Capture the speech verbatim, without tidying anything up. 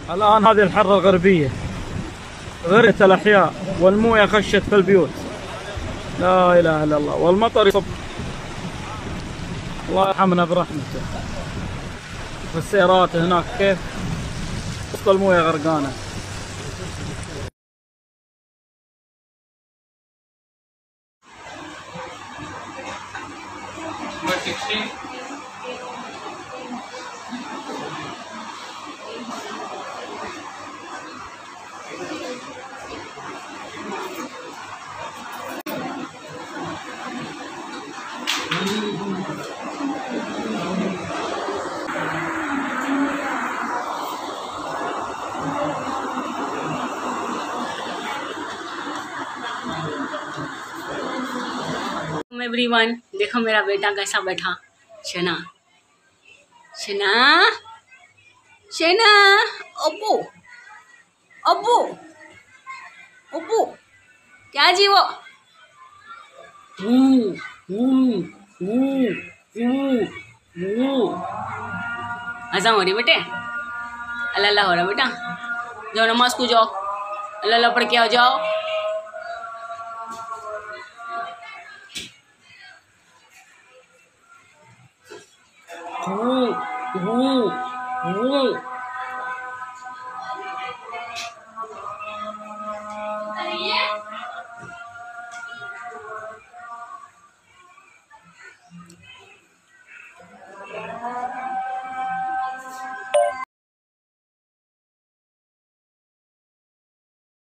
الآن هذه الحرة الغربية، غرقت الأحياء والموية خشت في البيوت. لا إله إلا الله. والمطر يصب، الله يرحمنا برحمته. والسيارات هناك كيف وسط الموية غرقانة. Everyone, देखो मेरा बेटा कैसा बैठा। शना शना शना अब्बू अब्बू अब्बू क्या जी वो? ऐसा हो रही बेटे? अल्लाह अल्लाह हो रहा बेटा। जाओ नमाज को जाओ, अल्लाह अल्लाह पढ़ के आ जाओ।